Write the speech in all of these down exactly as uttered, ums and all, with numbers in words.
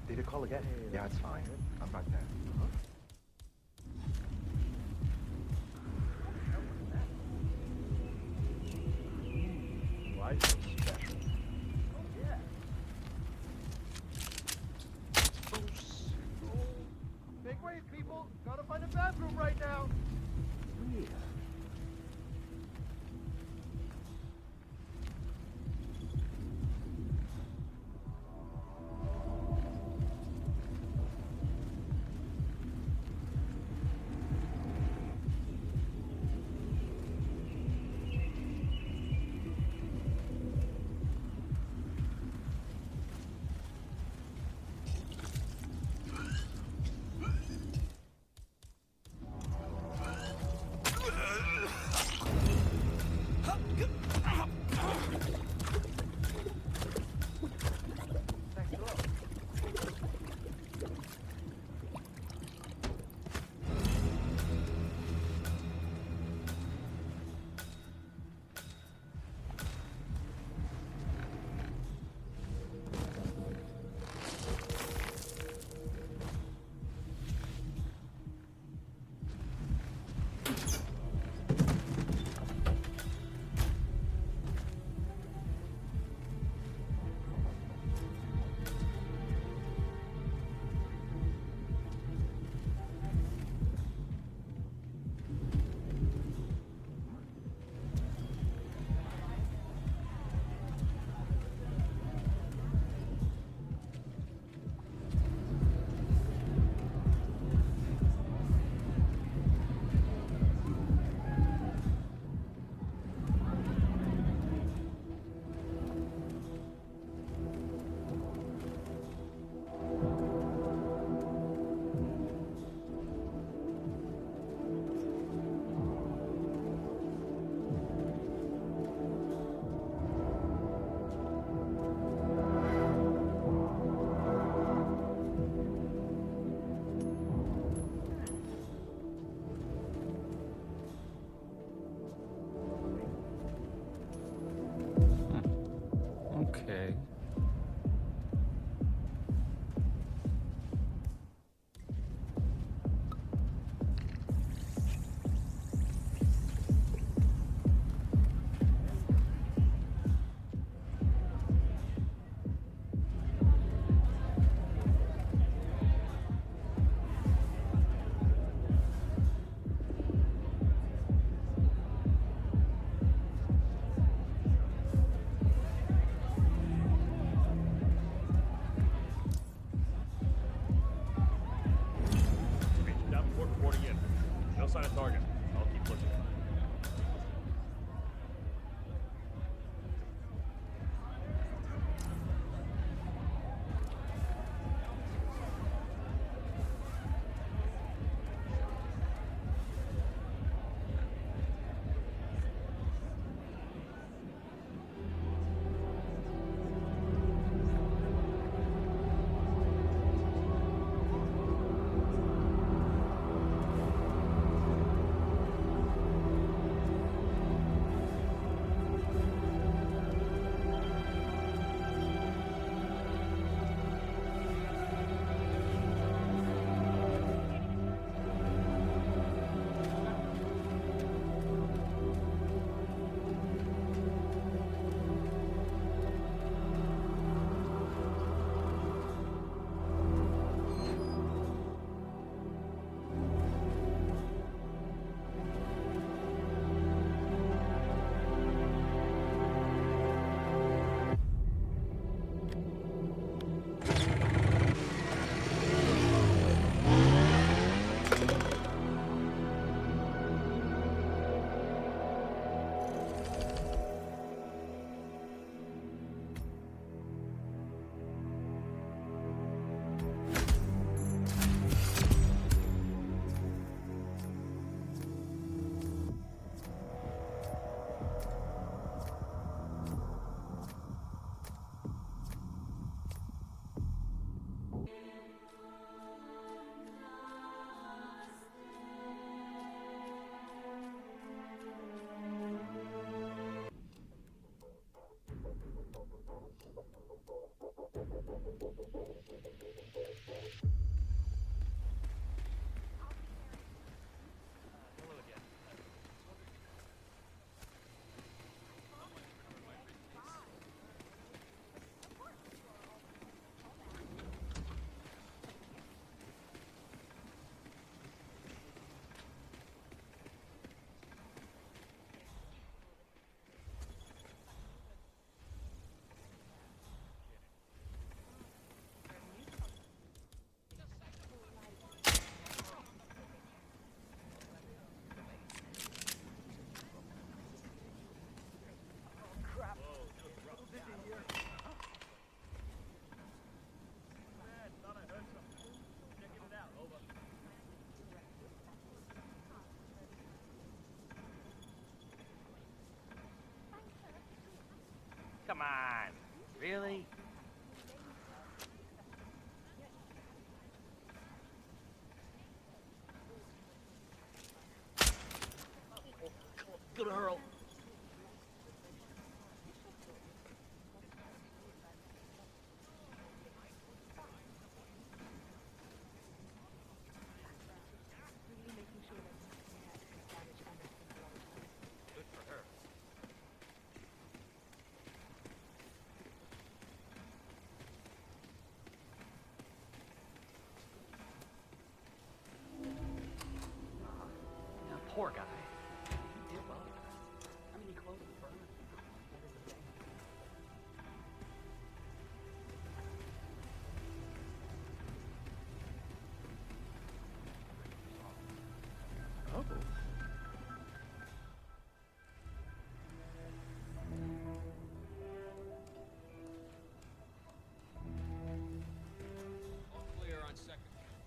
Did you call again? Yeah, it's fine. I'm right there. Why so special? Oh, yeah. Bruce. Big wave, people. Gotta find a bathroom right now. Yeah. Come on. Really? Good hurl. Good for her. Now, poor guy. He did well. I mean, he closed the burn. That is the thing. Oh. All clear on second.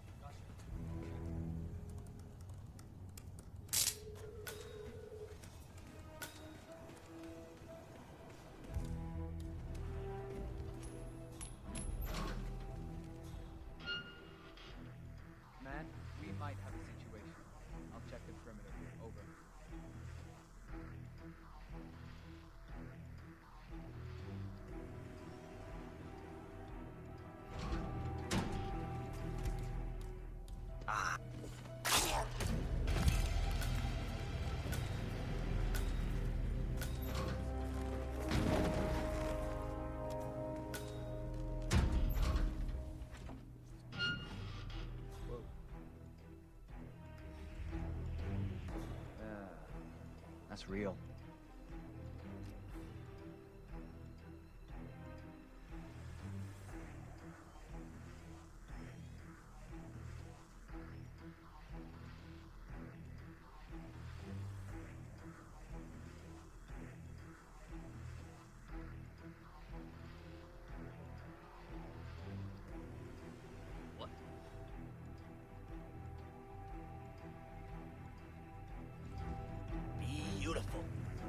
Man, we might have a situation. I'll check the perimeter. Over. That's real. What? Beautiful.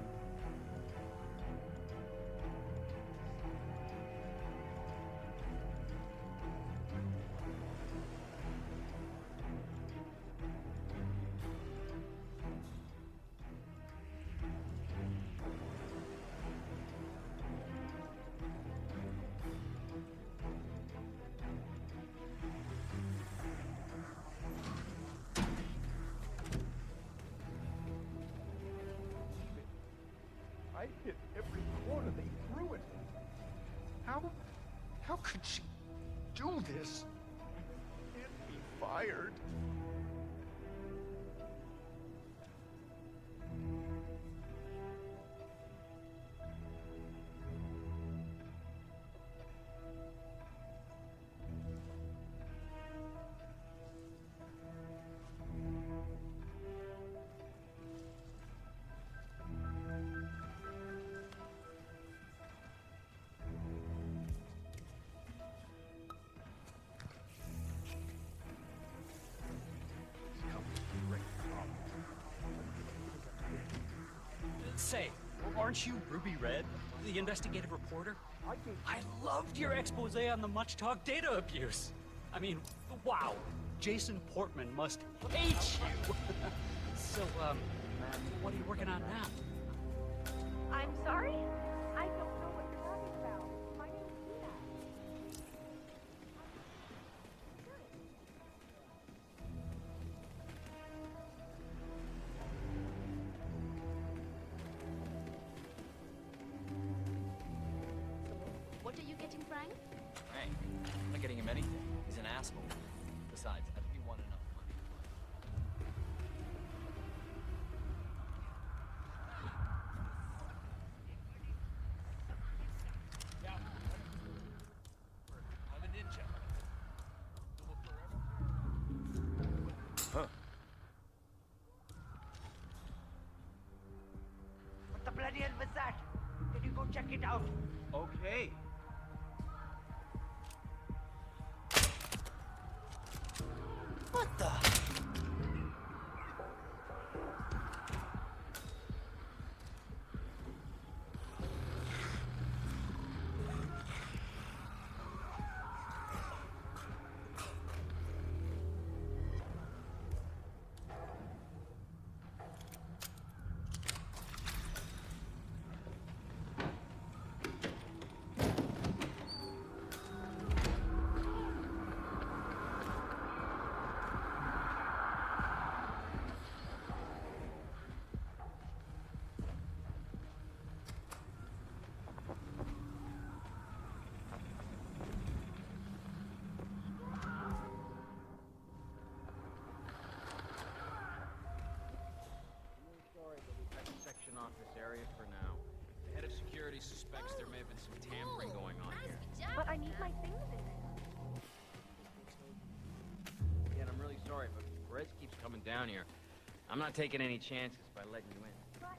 I hit every corner they threw it. How, how could she do this? Can't be fired. Say, aren't you Ruby Red, the investigative reporter? I can I loved your expose on the much-talked data abuse. I mean, wow. Jason Portman must hate you. So, um, what are you working on now? I'm sorry? I don't know what you're talking about. My name's Tina. What are you getting, Frank? Hey, I'm not getting him anything. He's an asshole. Besides, I think he won enough money. Yeah. I'm a ninja. Huh. What the bloody hell was that? Can you go check it out? Okay. What the? Security suspects there may have been some tampering going on here. But I need my things in there. Again, I'm really sorry, but Perez keeps coming down here. I'm not taking any chances by letting you in. But...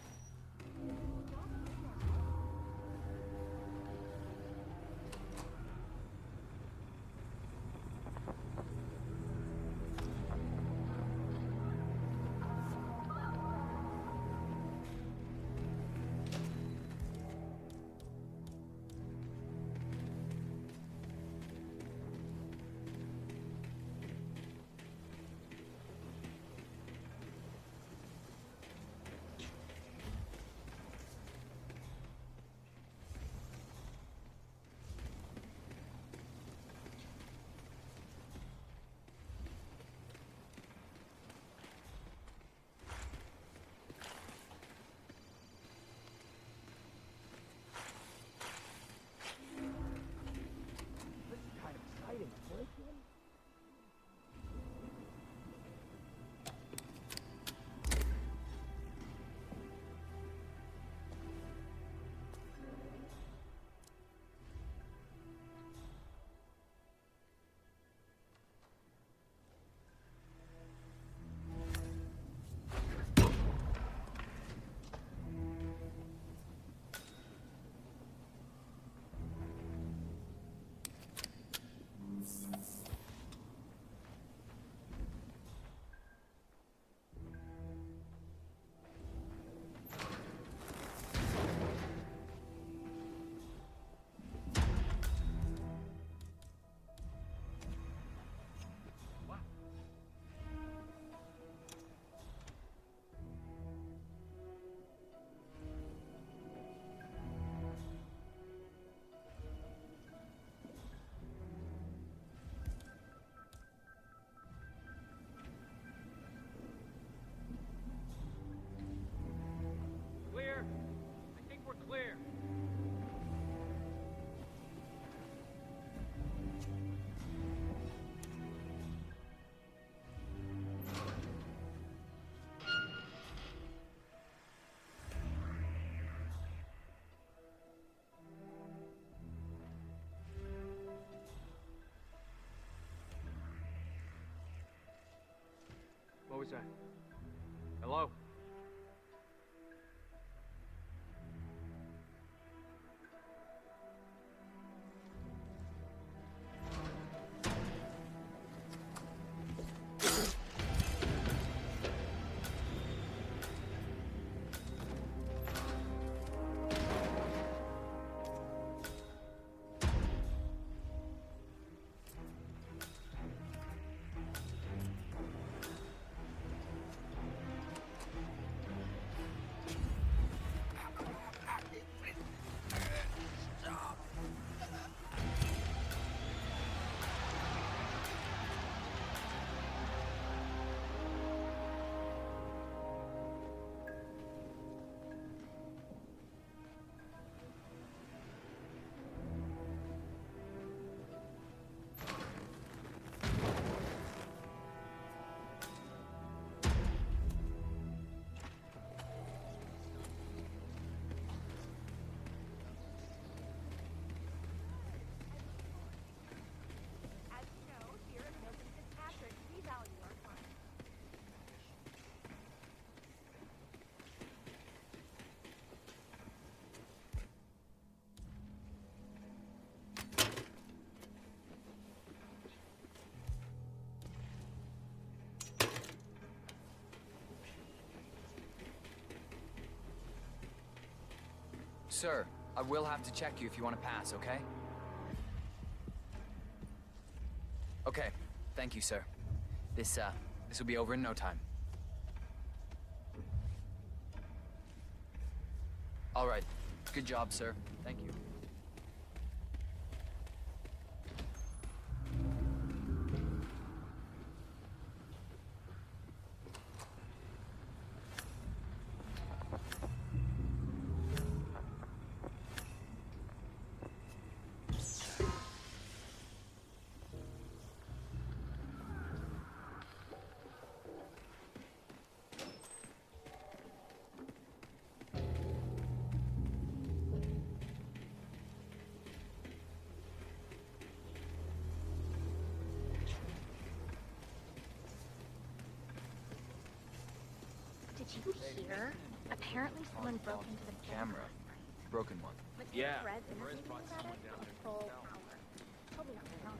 Clear? I think we're clear. What was that? Hello? As you know, here at Milton Fitzpatrick, we value our clients. Sir, I will have to check you if you want to pass, okay? Okay, thank you, sir. This, uh, this will be over in no time. All right. Good job, sir. Thank you. Did you hear? Apparently someone broke into the camera. Broken one. But Yeah, Fred Chris interviewed brought about someone it down for there. a full hour. Probably not very long.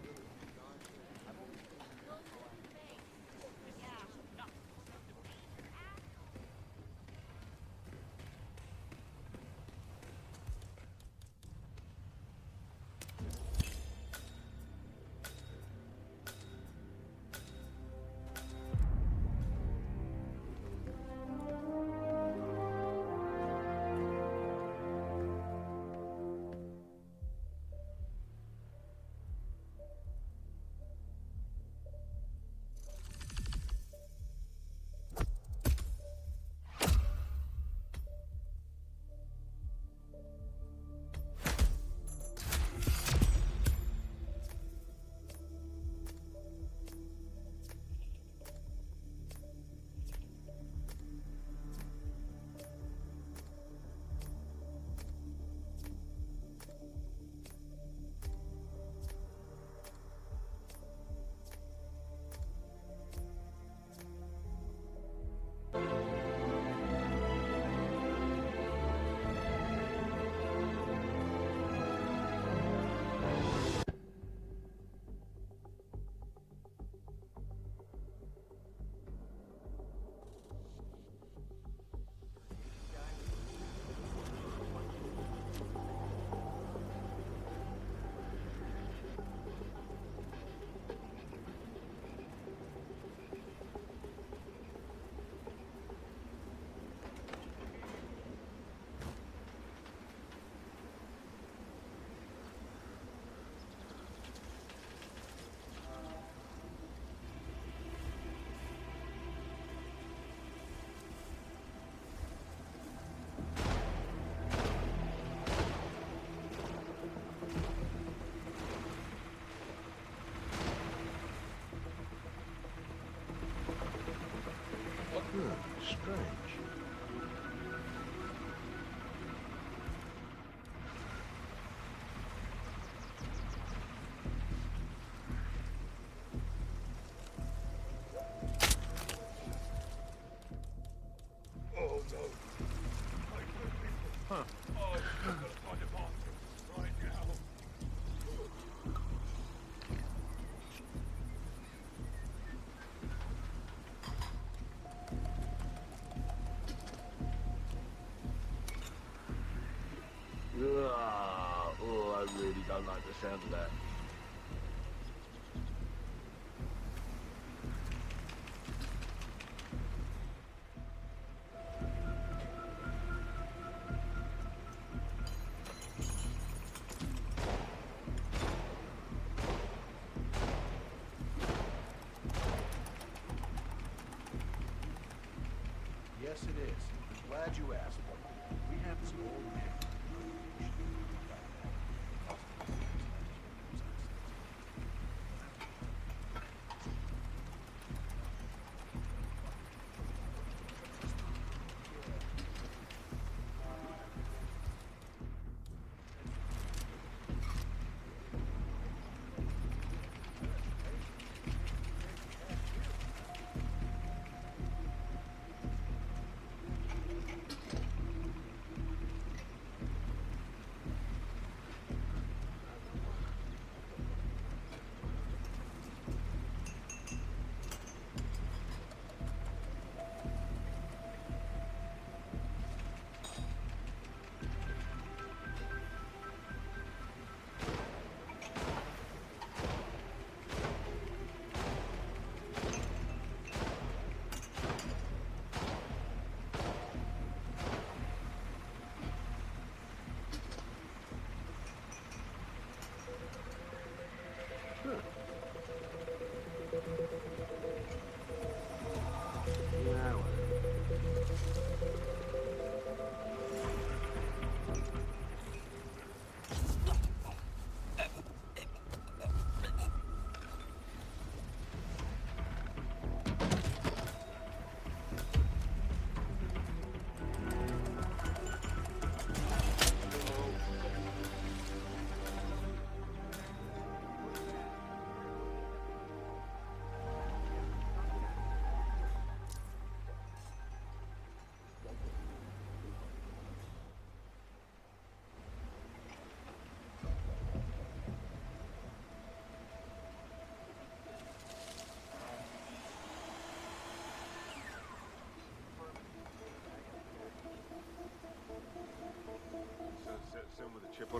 Hmm, strange. Oh no. Huh. Oh, I'm gonna find a bathroom right now. Ugh, oh, I really don't like the sound of that. Yes, it is. I'm glad you asked. We have some old man.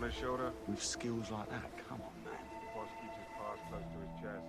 his shoulder? With skills like that, come on, man. The boss keeps his paws close to his chest.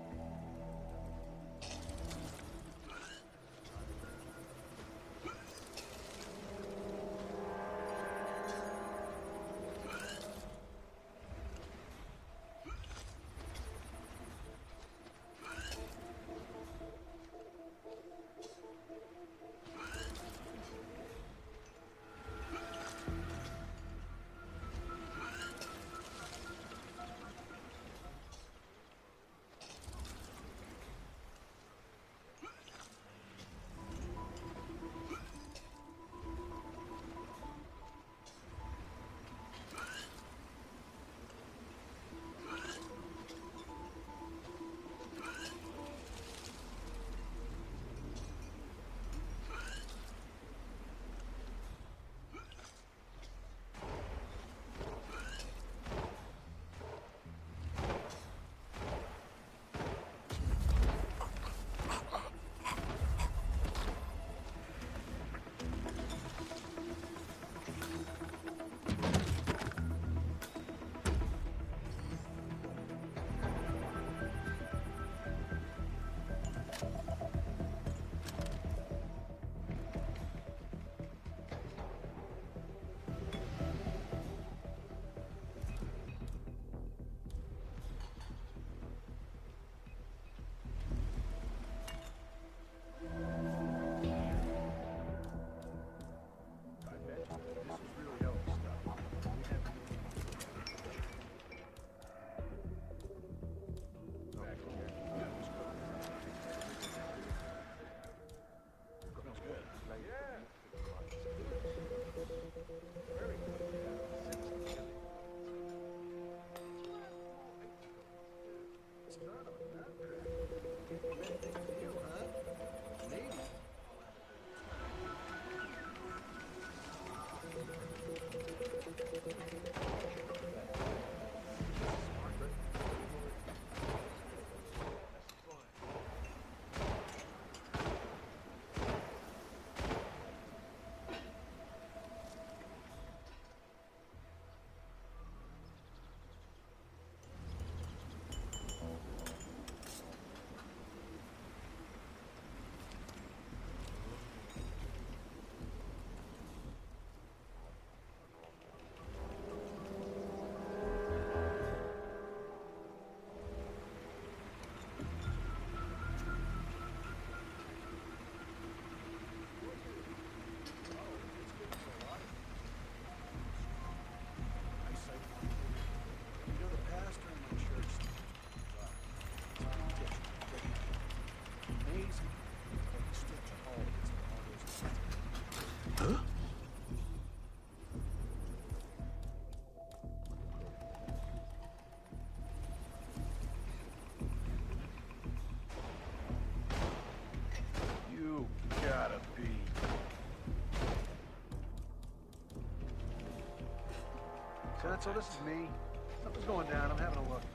So this is me. Something's going down. I'm having a look.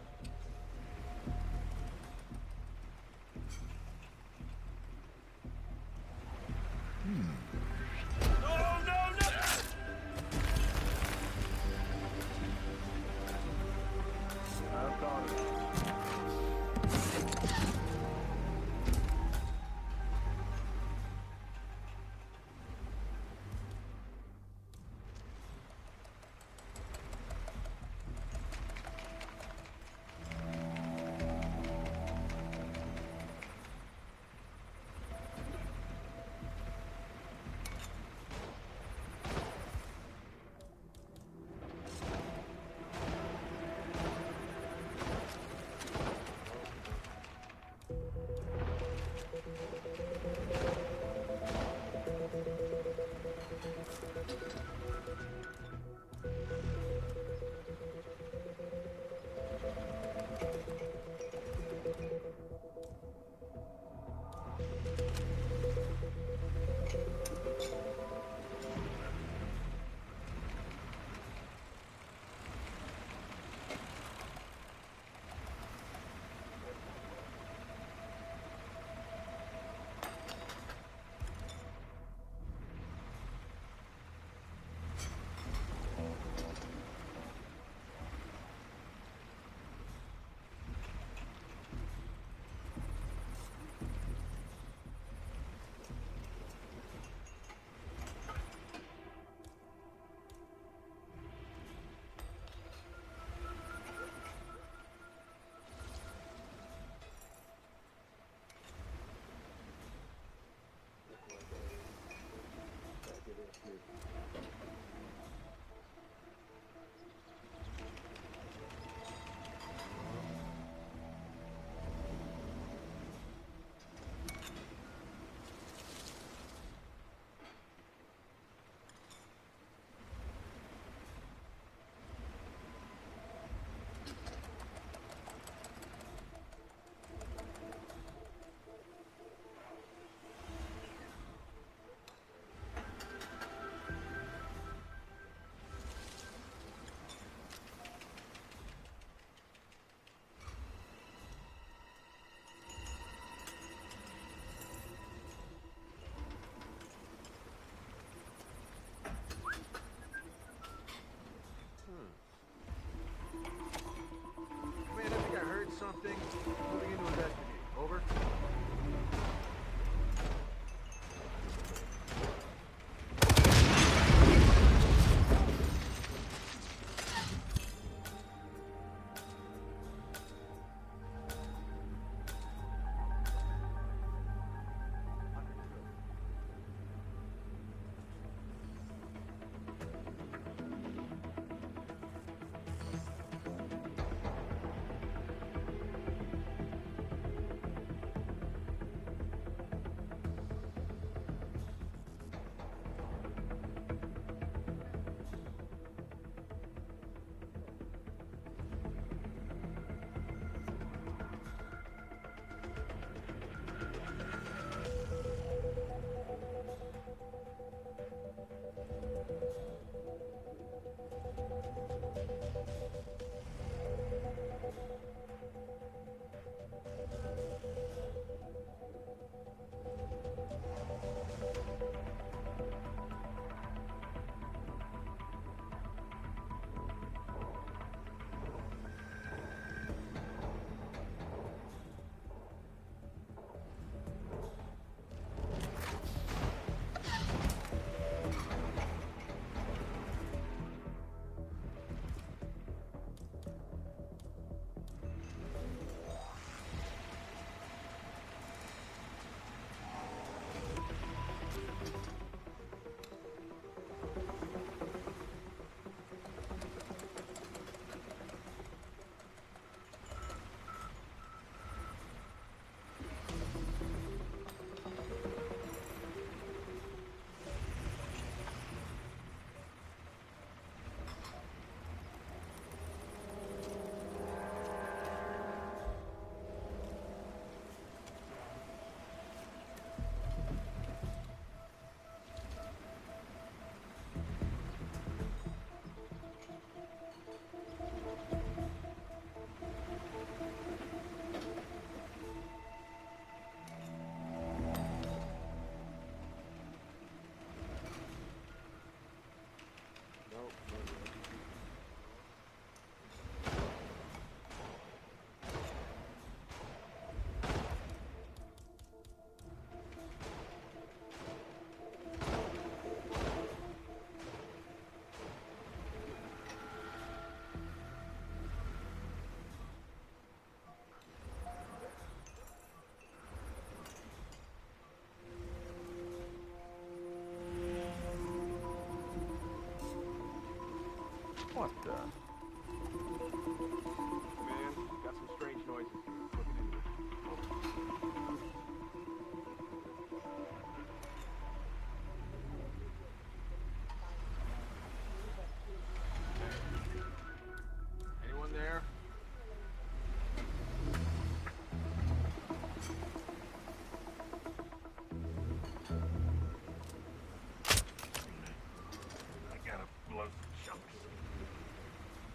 Something. Moving into investigate. Over. What the? Man, got some strange noises here. Looking into it. Anyone there? I gotta blow some chunks.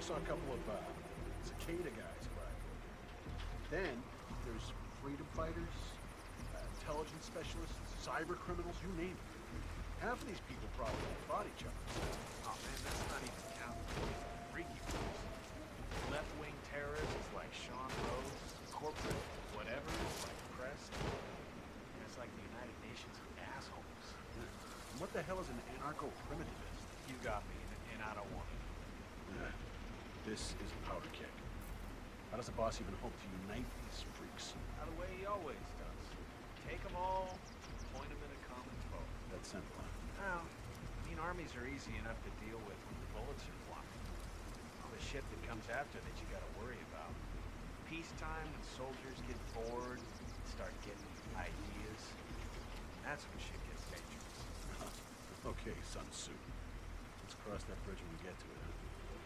saw a couple of uh, cicada guys, but then there's freedom fighters, uh, intelligence specialists, cyber criminals, you name it. Half of these people probably fought each other. Oh man, that's not even counting freaky ones. Left-wing terrorists like Sean Rhodes, corporate whatever, like Crest. It's like the United Nations of assholes. And what the hell is an anarcho-primitivist? You got me, and, and I don't want it. Yeah. This is a powder keg. How does the boss even hope to unite these freaks? Out of the way he always does. Take them all, point them at a common foe. That's simple. Now, I mean, armies are easy enough to deal with when the bullets are flying. All the shit that comes after that you gotta worry about. Peacetime, when soldiers get bored, start getting ideas. That's when shit gets dangerous. Okay, Sun Tzu. Let's cross that bridge when we get to it, huh?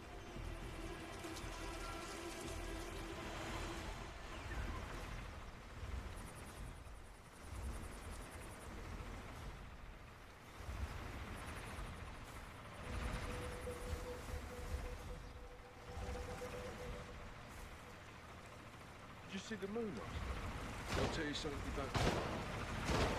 Did you see the moon last night? I'll tell you something you don't know.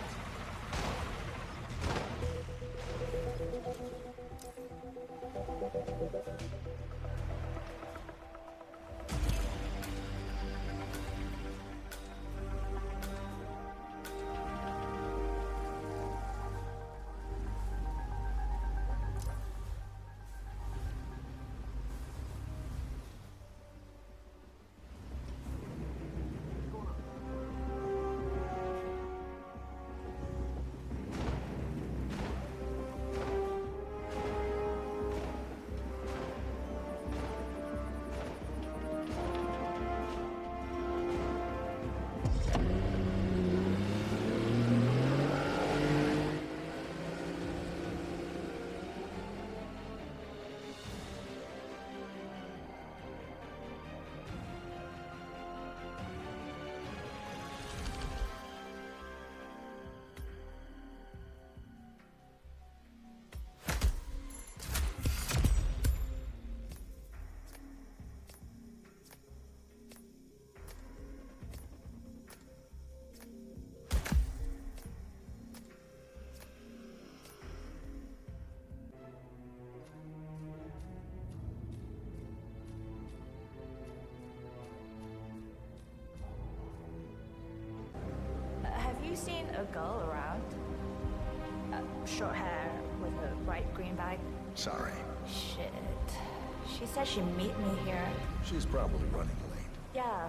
Have you seen a girl around? Uh, short hair with a bright green bag? Sorry. Shit. She said she'd meet me here. She's probably running late. Yeah.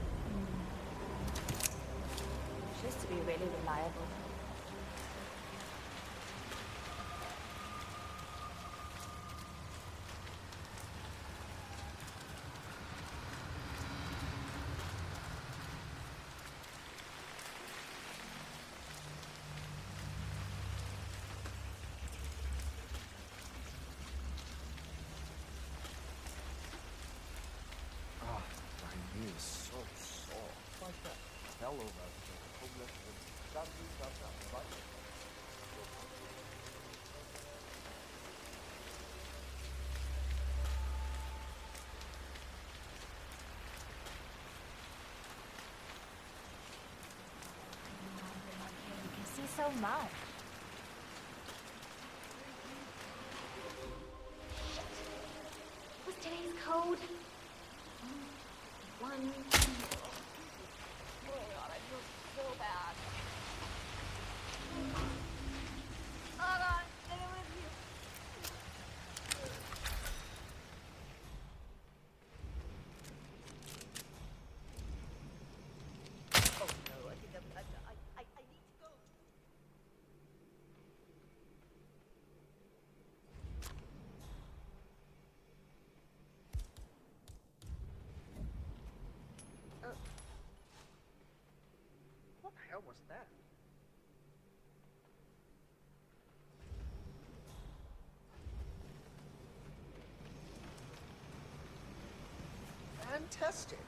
Mm. She used to be really reliable. So much. What's today's code? One. Oh god, I feel so bad. Oh god, stay with you. Oh no, I think I'm, I, I, I need to go. What the hell was that? Fantastic.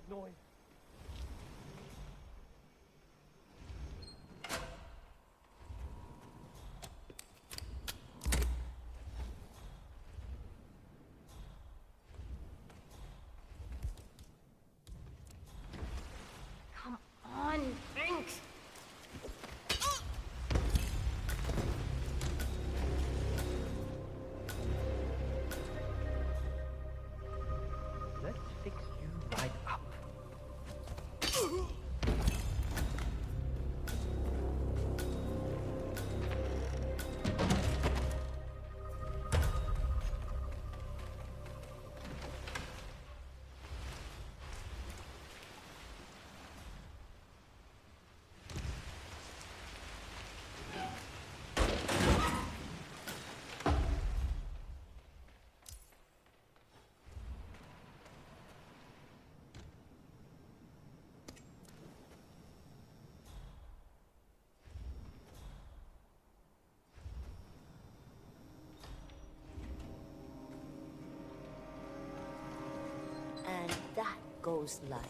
noise. Come on, thanks. Let's fix you right up. And that goes like.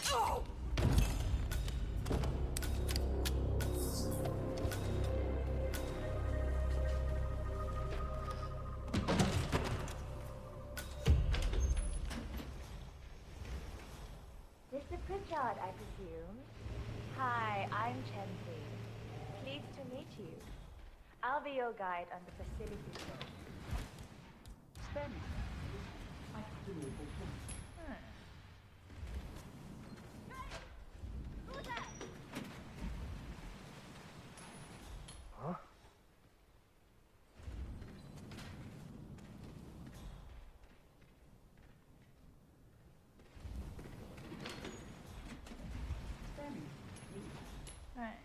Mister Pritchard, I presume. Hi, I'm Chenzi. Pleased to meet you. I'll be your guide on the facility tour. Stanley, I have an awful plan. Huh? Stanley, Right.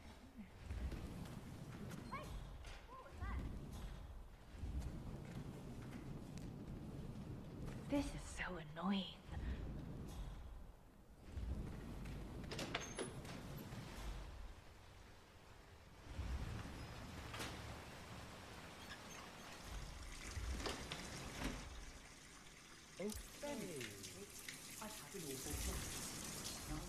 This is so annoying. Stanley, I have an awful plan. No?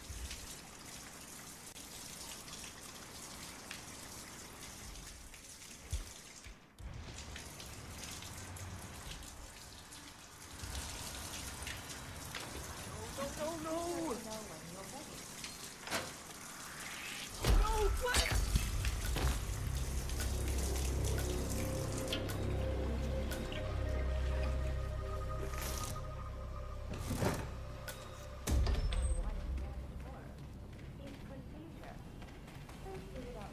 No, no, no! Know when you're ready. No, what? Is procedure. First, do it out.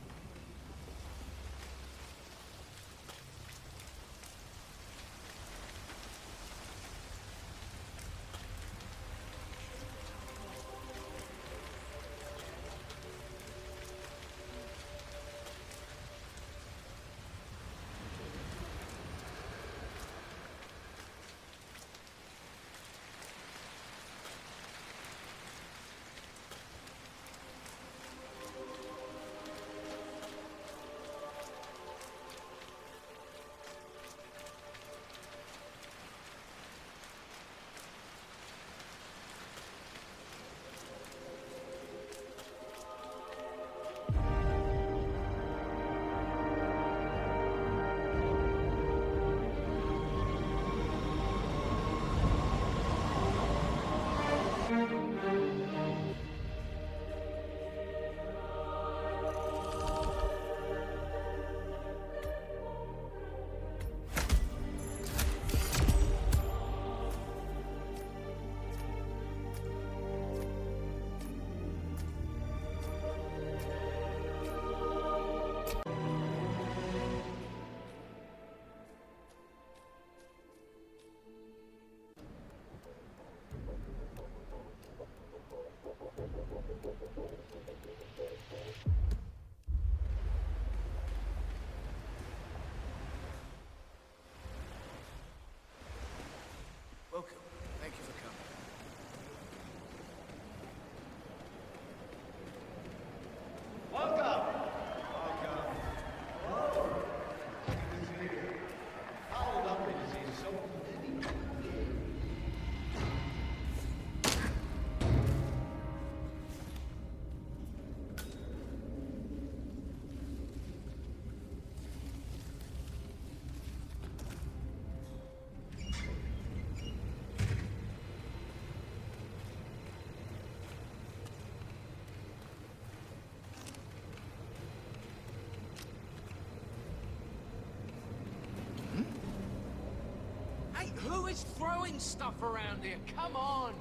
Welcome. Thank you for coming. Welcome! How lovely to see so many people. is throwing stuff around here? Come on!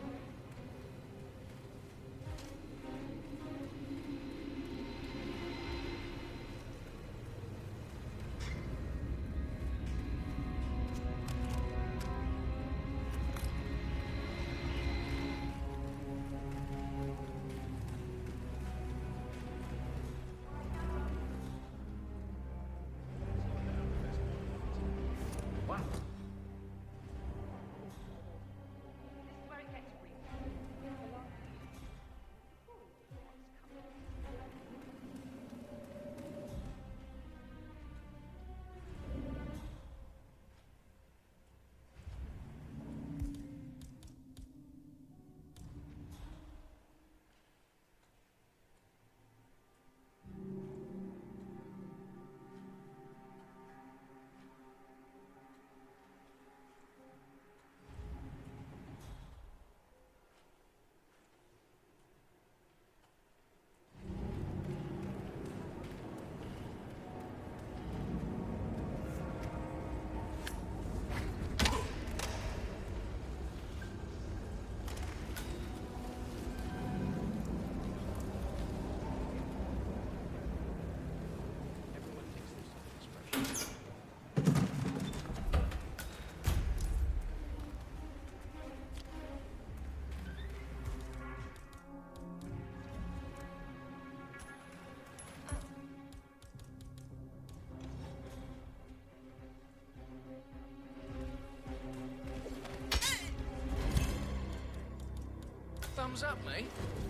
What? This is where it gets real. Everyone thinks there's something special. Thumbs up, mate.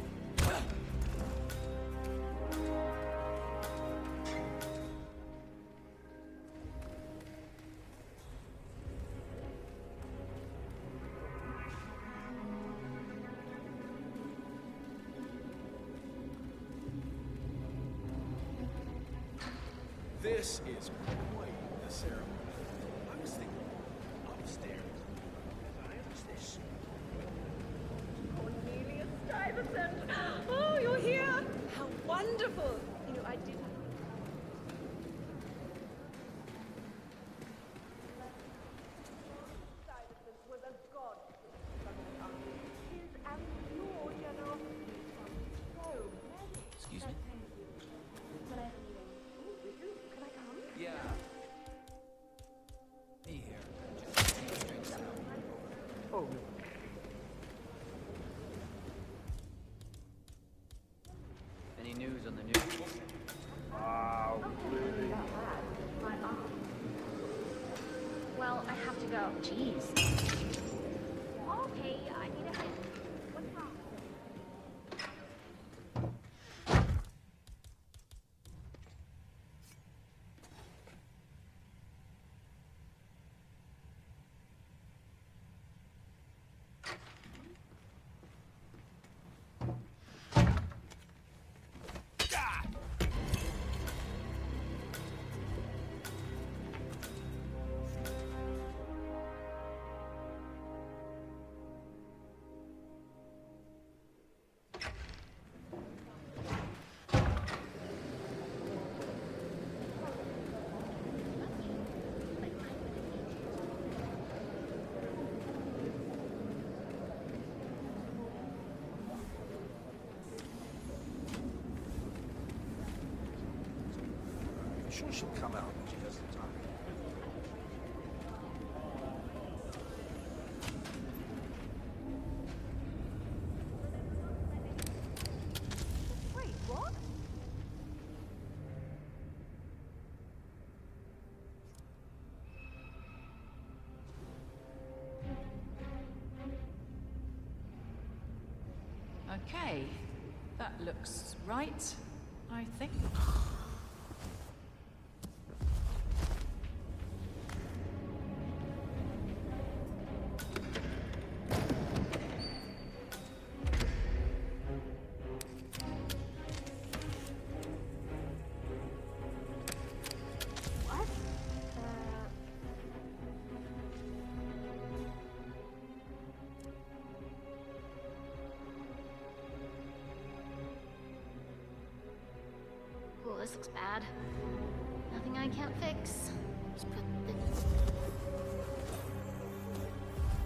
This is quite the ceremony. I was thinking upstairs. I this. Cornelius Stuyvesant! Oh, you're here! How wonderful! You know, I did. Stuyvesant was a god. His and your generosity from so many. Excuse me? Can I? Oh, with you? Can I come? Yeah. Me here. Just take a drink now. Oh, Any news on the news? wow, really? Well, I have to go. Jeez. Okay, I need a hand. What's wrong? I'm sure she'll come out when she has the time. Wait, what? Okay, that looks right, I think. What? Uh, Cool, this looks bad. Nothing I can't fix. Just put the...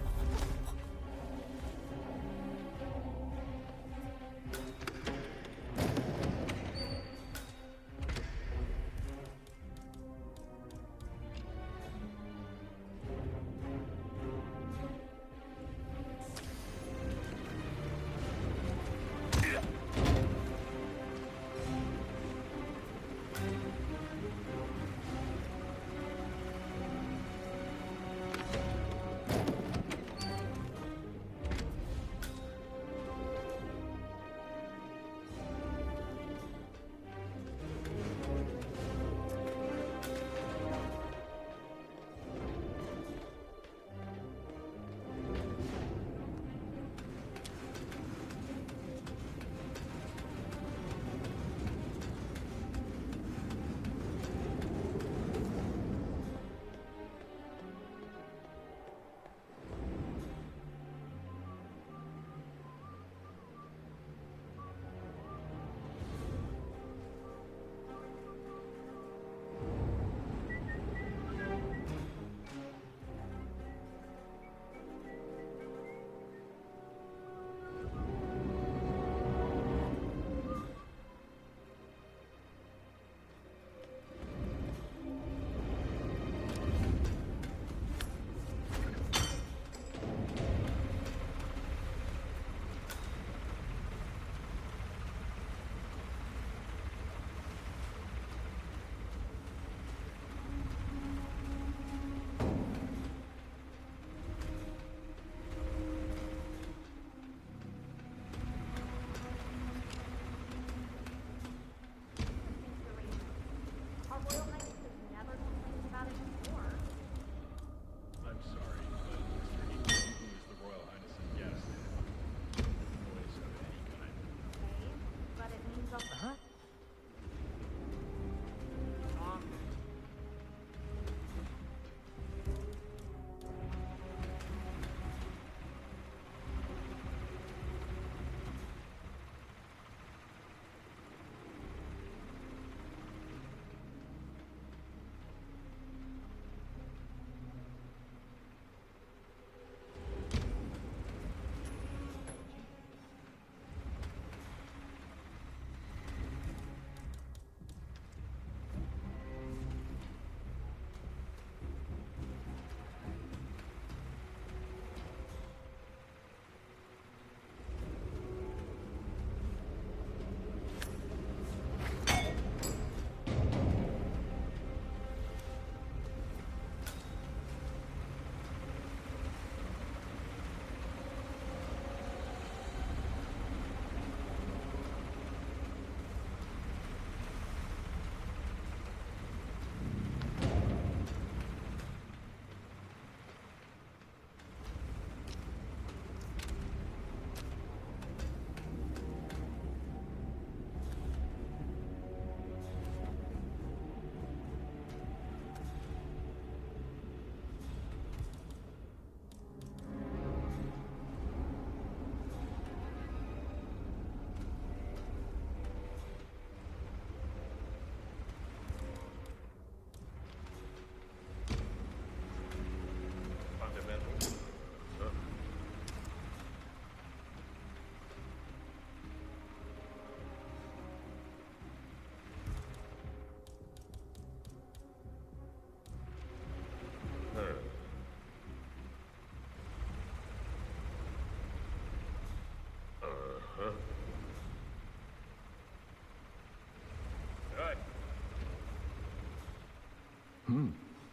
Hmm.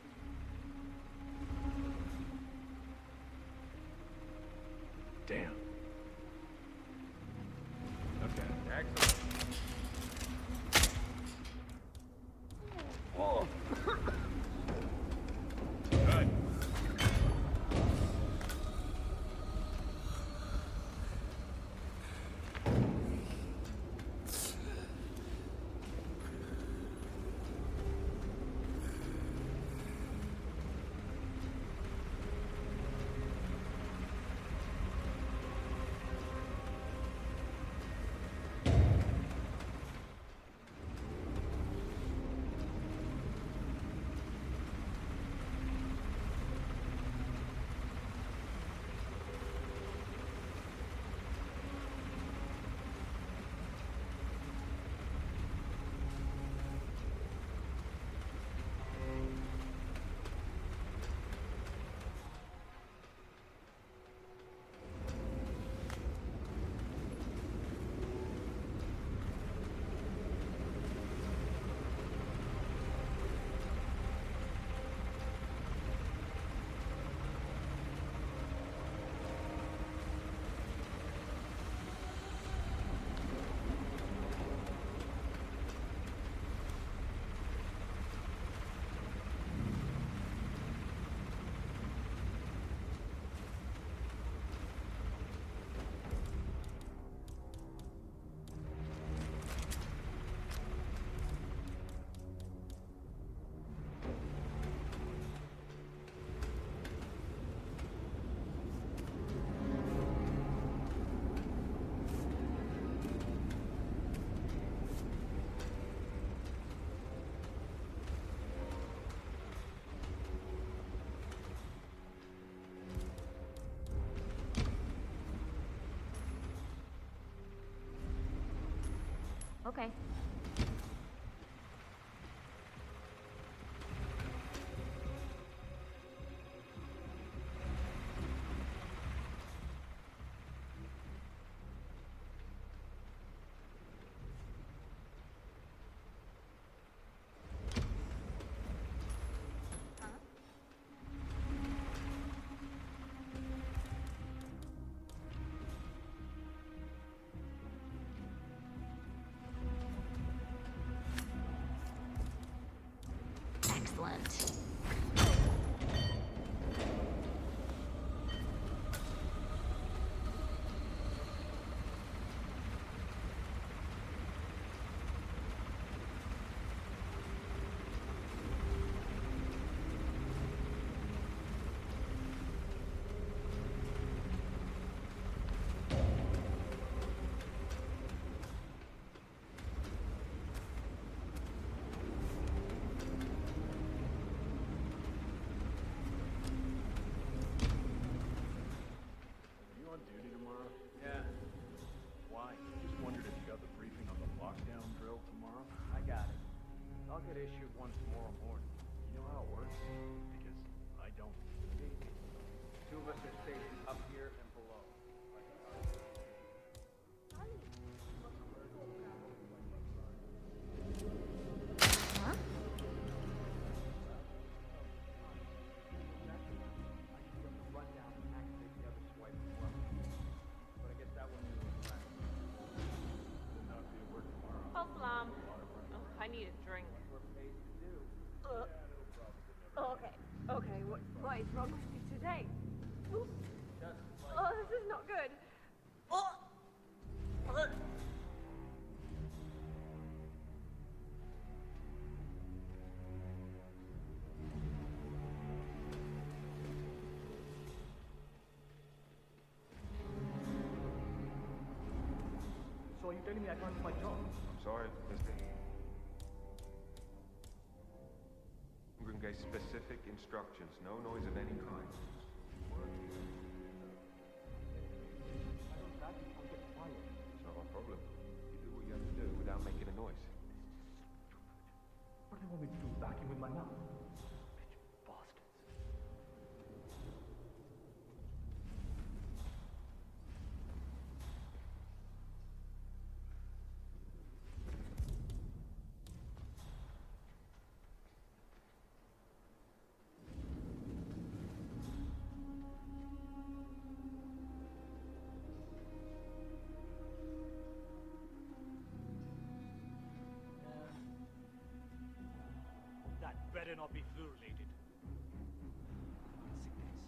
Damn. Okay. Excellent. Oh. Good. Okay. Excellent. I'll get issued one tomorrow morning. You know how it works? Because I don't. Two of us are stationed up here and below. Huh? Run down and activate the other swipe as well. But I guess that wouldn't be a fact. Not be at work tomorrow. Oh, Blum. Oh, I need a drink. Uh, okay, okay, what, what is wrong with me today? Ooh. Oh, this is not good. Oh. Uh. So you're telling me I can't do my job? I'm sorry, mister. I'm going to get specific instructions. No noise of any kind. It's not my problem. You do what you have to do without making a noise. What do they want me to do? Vacuum with my mouth? Bitch bastards. better not be flu-related. Sick days.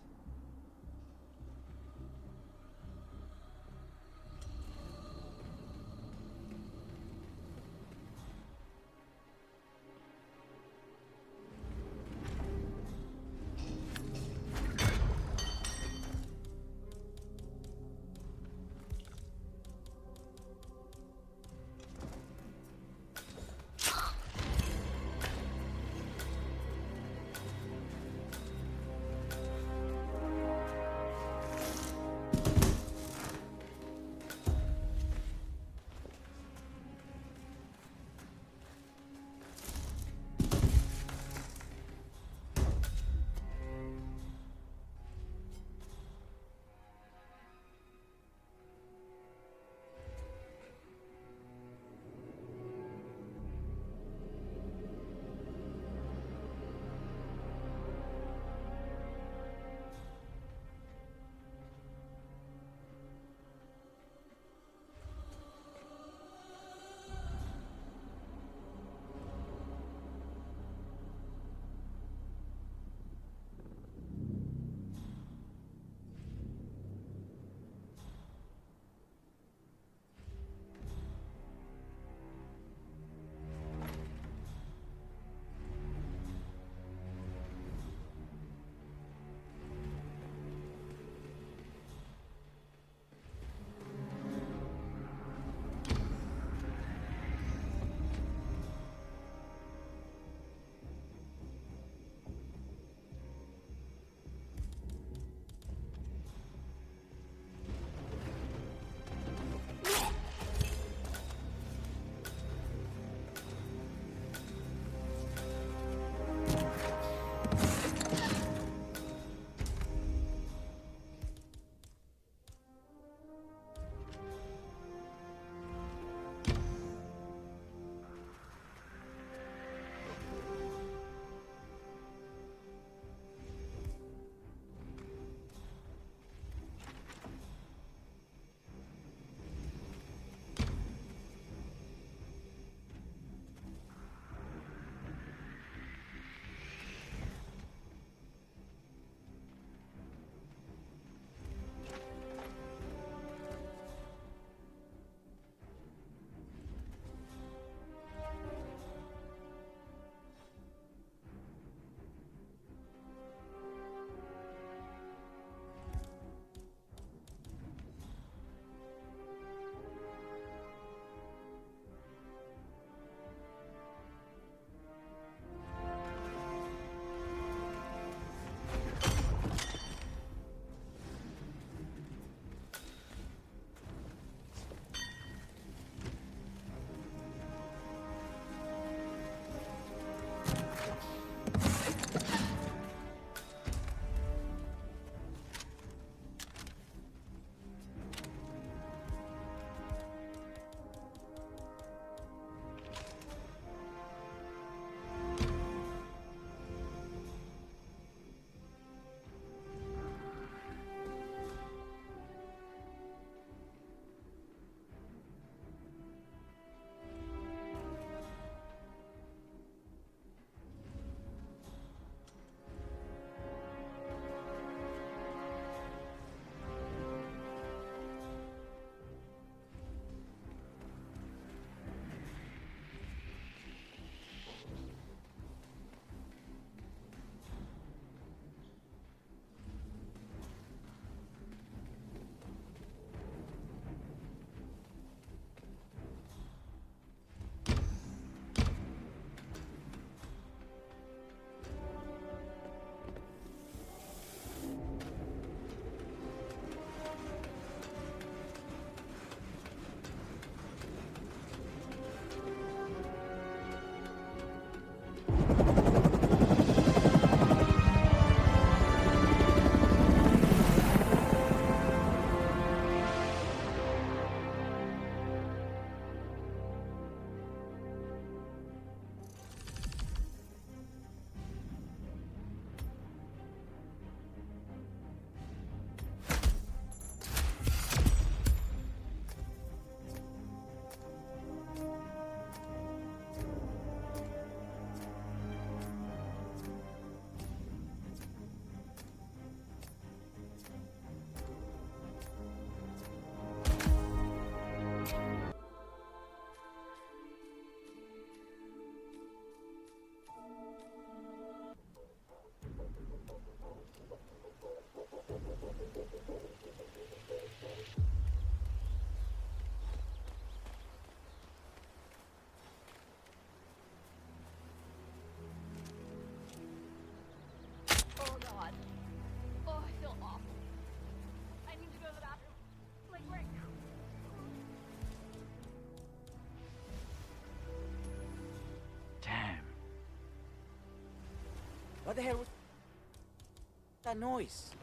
What the hell was that noise?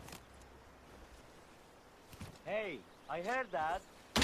Hey, I heard that.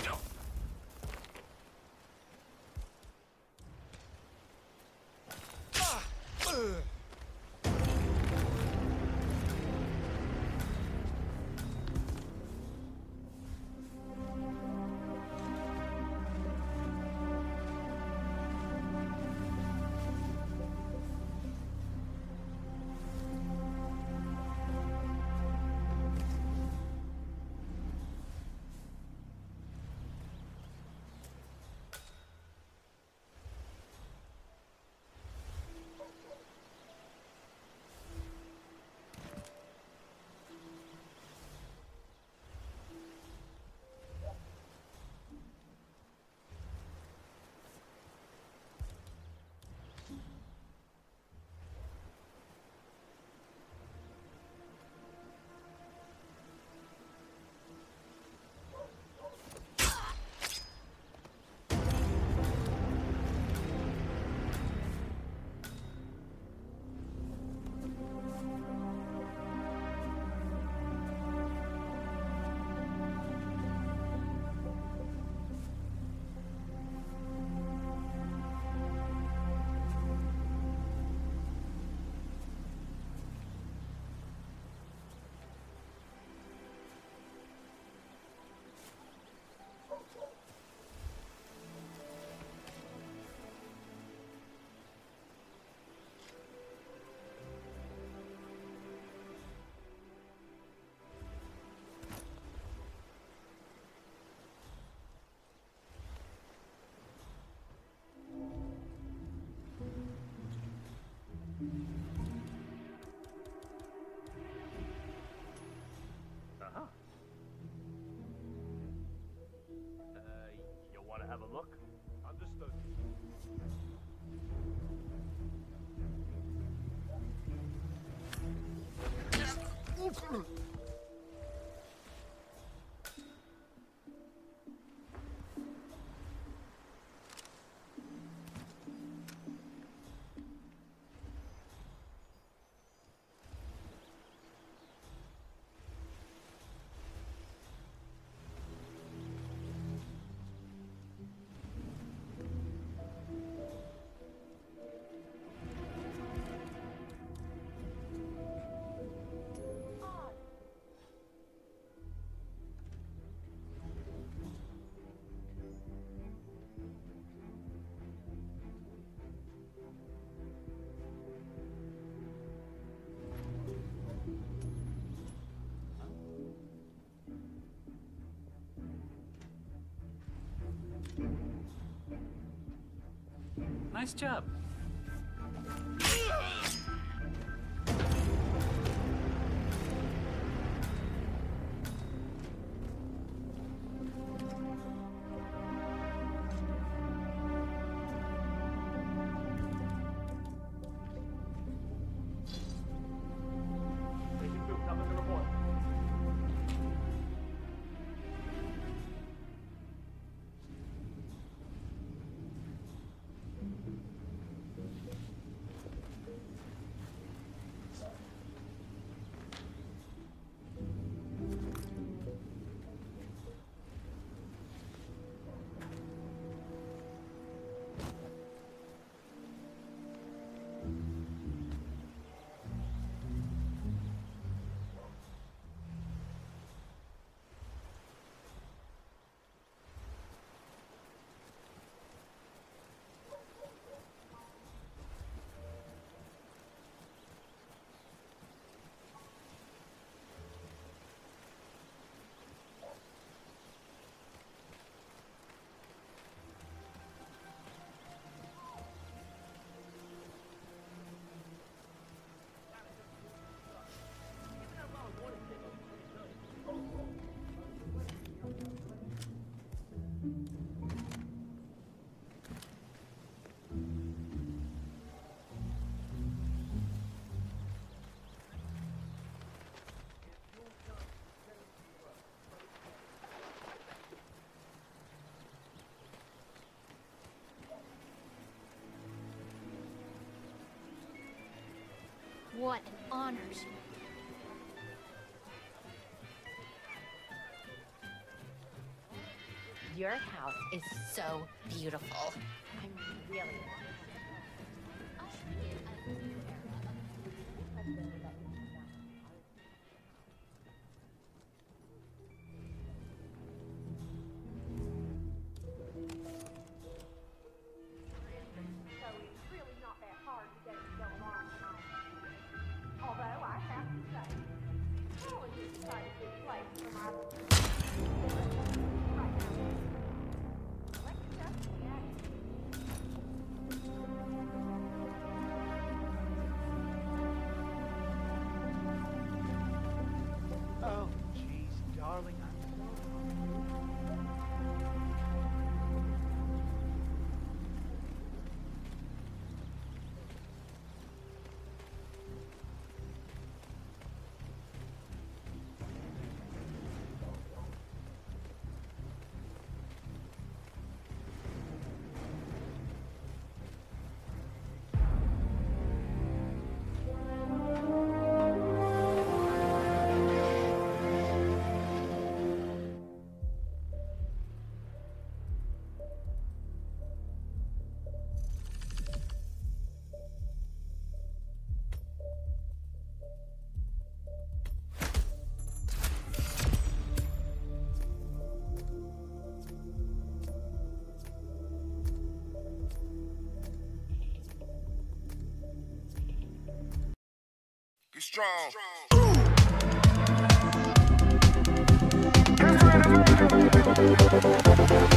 Uh-huh. Uh, you want to have a look? Understood. Nice job. Station two, coming to report. What an honor. Your house is so beautiful. I'm really So it's really not that hard to get it going on tonight. Although I have to say, college is quite a good place for my right now. Let yourself be active. Oh, jeez, darling, I'm Get strong. Get strong.